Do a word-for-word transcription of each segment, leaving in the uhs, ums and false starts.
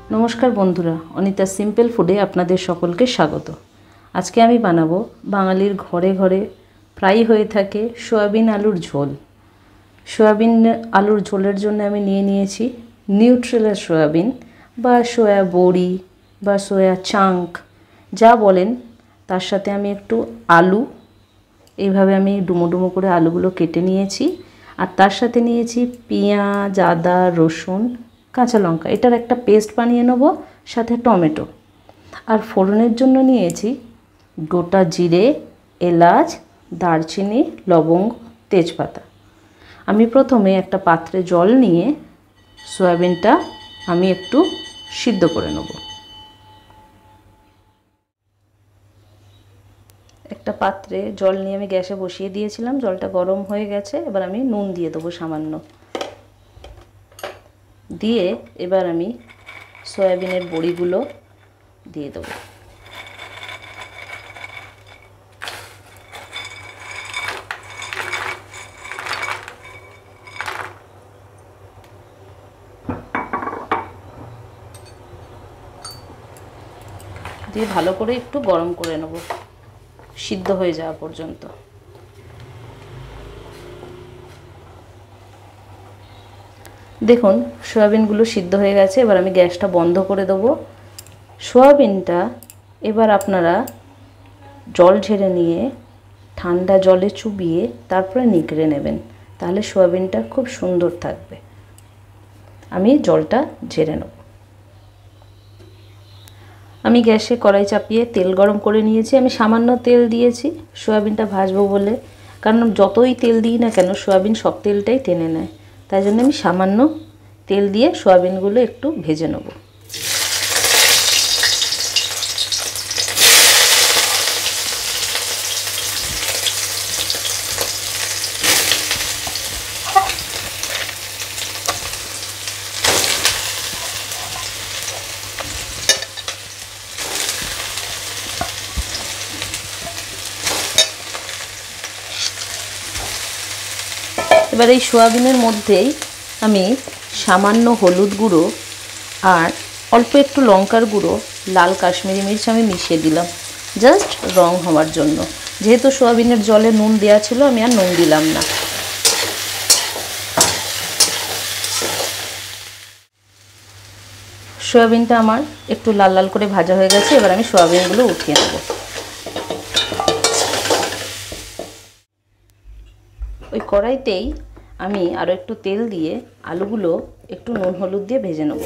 नमस्कार बंधुरा अनिता सिम्पल फुडे आपनादेर सकलके स्वागत। आज के आमी बानाबो बांगालिर घरे घरे प्राय हये थाके सोयाबिन आलुर झोल। सोयाबिन आलुर झोलेर जोन्नो आमी निये नियेछि निउट्रेला सोयाबिन बा सोया बड़ी बा सोया चांक जा बोलेन, तार साथे आमी एकटु आलू এইভাবে আমি ডুমো ডুমো করে আলুগুলো কেটে নিয়েছি আর তার সাথে নিয়েছি পেঁয়াজ আদা রসুন কাঁচা লঙ্কা, এটার একটা পেস্ট বানিয়ে নেব, সাথে টমেটো। আর ফোড়নের জন্য নিয়েছি গোটা জিরে এলাচ দারচিনি লবঙ্গ তেজপাতা। আমি প্রথমে একটা পাত্রে জল নিয়ে সয়াবিনটা আমি একটু সিদ্ধ করে নেব। একটা পাত্রে জল নিয়ে আমি গ্যাসে বসিয়ে দিয়েছিলাম, জলটা গরম হয়ে গেছে। এবার আমি নুন দিয়ে দেবো সামান্য, দিয়ে এবার আমি সয়াবিনের বড়িগুলো দিয়ে দেবো। দিয়ে ভালো করে একটু গরম করে নেব সিদ্ধ হয়ে যাওয়া পর্যন্ত। দেখুন সয়াবিনগুলো সিদ্ধ হয়ে গেছে, এবার আমি গ্যাসটা বন্ধ করে দেব। সয়াবিনটা এবার আপনারা জল ঝেড়ে নিয়ে ঠান্ডা জলে চুবিয়ে তারপরে নিগড়ে নেবেন, তাহলে সয়াবিনটা খুব সুন্দর থাকবে। আমি জলটা ঝেড়ে নেব। আমি গ্যাসে কড়াই চাপিয়ে তেল গরম করে নিয়েছি। আমি সামান্য তেল দিয়েছি সয়াবিনটা ভাজবো বলে, কারণ যতই তেল দিই না কেন সয়াবিন সব তেলটাই টেনে নেয়, তাই জন্য আমি সামান্য তেল দিয়ে সয়াবিনগুলো একটু ভেজে নেব। এবার এই সোয়াবিনের মধ্যেই আমি সামান্য হলুদ গুঁড়ো আর অল্প একটু লঙ্কার গুঁড়ো লাল কাশ্মীরি মির্চ আমি মিশিয়ে দিলাম, জাস্ট রং হওয়ার জন্য। যেহেতু সোয়াবিনের জলে নুন দেওয়া ছিল আমি আর নুন দিলাম না। সোয়াবিনটা আমার একটু লাল লাল করে ভাজা হয়ে গেছে, এবার আমি সোয়াবিনগুলো উঠিয়ে নেব। ওই কড়াইতেই আমি আরও একটু তেল দিয়ে আলুগুলো একটু নুন হলুদ দিয়ে ভেজে নেব।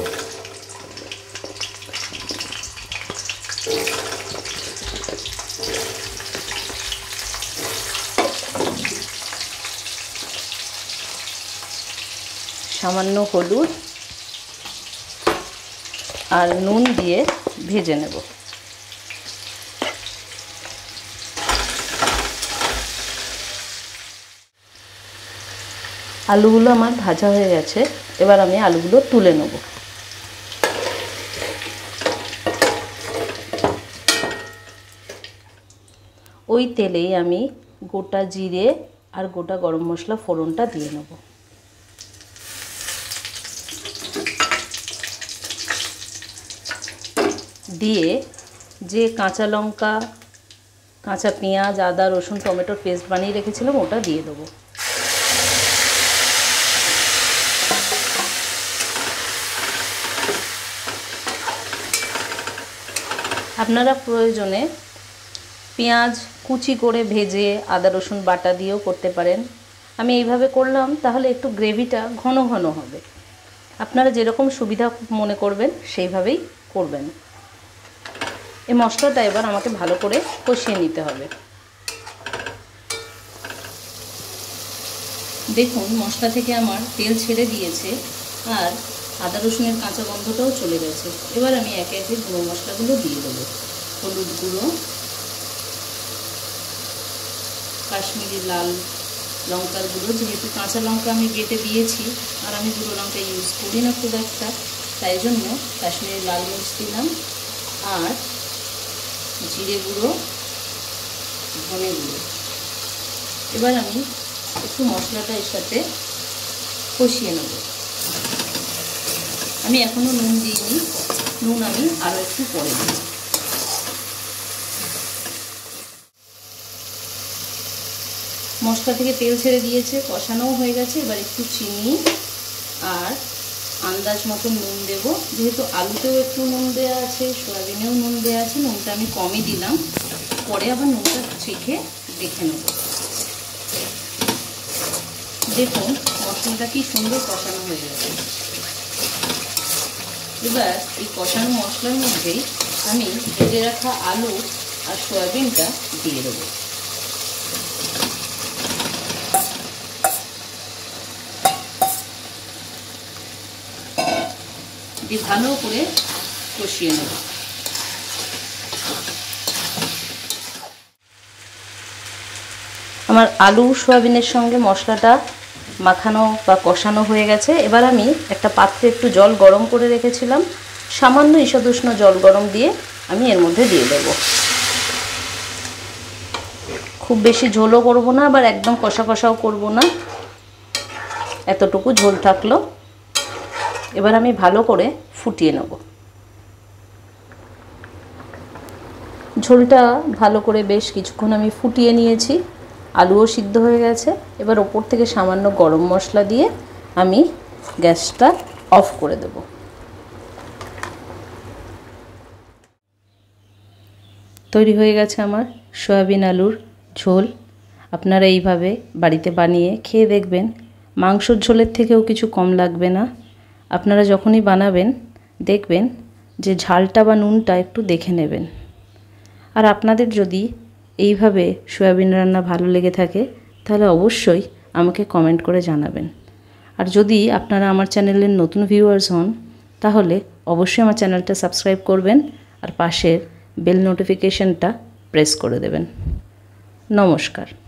সামান্য হলুদ আর নুন দিয়ে ভেজে নেব। আলুগুলো আমার ভাজা হয়ে গেছে, এবার আমি আলুগুলো তুলে নেব। ওই তেলেই আমি গোটা জিরে আর গোটা গরম মশলা ফোড়নটা দিয়ে নেব। দিয়ে যে কাঁচা লঙ্কা কাঁচা পেঁয়াজ আদা রসুন টমেটোর পেস্ট বানিয়ে রেখেছিলাম ওটা দিয়ে দেবো। আপনারা প্রয়োজনে পেঁয়াজ কুচি করে ভেজে আদা রসুন বাটা দিয়েও করতে পারেন। আমি এইভাবে করলাম, তাহলে একটু গ্রেভিটা ঘন ঘন হবে। আপনারা যেরকম সুবিধা মনে করবেন সেইভাবেই করবেন। এই মশলাটা এবার আমাকে ভালো করে কষিয়ে নিতে হবে। দেখুন মশলা থেকে আমার তেল ছেড়ে দিয়েছে আর আদা রসুনের কাঁচা গন্ধটাও চলে গেছে। এবার আমি একে একে গুঁড়ো মশলাগুলো দিয়ে দেবো। হলুদ গুঁড়ো, কাশ্মীরি লাল লঙ্কার গুঁড়ো, যেহেতু কাঁচা লঙ্কা আমি বেটে দিয়েছি আর আমি গুঁড়ো লঙ্কা ইউজ করি না খুব একটা, তাই জন্য কাশ্মীরি লাল মির্চ দিলাম। আর জিরে গুঁড়ো ধনে গুঁড়ো। এবার আমি একটু মশলাটা এর সাথে কষিয়ে নেব। আমি এখনো নুন দিইনি, নুন আমি আরও একটু পরে দেব। মশলা থেকে তেল ছেড়ে দিয়েছে, কষানোও হয়ে গেছে। এবার একটু চিনি আর আন্দাজ মতো নুন দেব। যেহেতু আলুতেও একটু নুন দেওয়া আছে, সয়াবিনেও নুন দেওয়া আছে, নুনটা আমি কমই দিলাম। পরে আবার নুনটা চেখে দেখে নেব। দেখুন মশলাটা কি সুন্দর কষানো হয়ে গেছে। এবার এই কষানো মশলার মধ্যেই আমি ভেজে রাখা আলু আর সয়াবিনটা দিয়ে দেবো। দিয়ে ভালো করে কষিয়ে নেব। আমার আলু সয়াবিনের সঙ্গে মশলাটা মাখানো বা কষানো হয়ে গেছে। এবার আমি একটা পাত্রে একটু জল গরম করে রেখেছিলাম, সামান্য ঈষদুষ্ণ জল গরম দিয়ে আমি এর মধ্যে দিয়ে দেব। খুব বেশি ঝোলও করব না, আবার একদম কষা কষাও করব না, এতটুকু ঝোল থাকলো। এবার আমি ভালো করে ফুটিয়ে নেব। ঝোলটা ভালো করে বেশ কিছুক্ষণ আমি ফুটিয়ে নিয়েছি, আলুও সিদ্ধ হয়ে গেছে। এবার ওপর থেকে সামান্য গরম মশলা দিয়ে আমি গ্যাসটা অফ করে দেব। তৈরি হয়ে গেছে আমার সয়াবিন আলুর ঝোল। আপনারা এইভাবে বাড়িতে বানিয়ে খেয়ে দেখবেন, মাংসর ঝোলের থেকেও কিছু কম লাগবে না। আপনারা যখনই বানাবেন দেখবেন যে ঝালটা বা নুনটা একটু দেখে নেবেন। আর আপনাদের যদি এইভাবে সয়াবিন রান্না ভালো লেগে থাকে তাহলে অবশ্যই আমাকে কমেন্ট করে জানাবেন। আর যদি আপনারা আমার চ্যানেলের নতুন ভিউয়ার্স হন তাহলে অবশ্যই আমার চ্যানেলটা সাবস্ক্রাইব করবেন আর পাশের বেল নোটিফিকেশনটা প্রেস করে দেবেন। নমস্কার।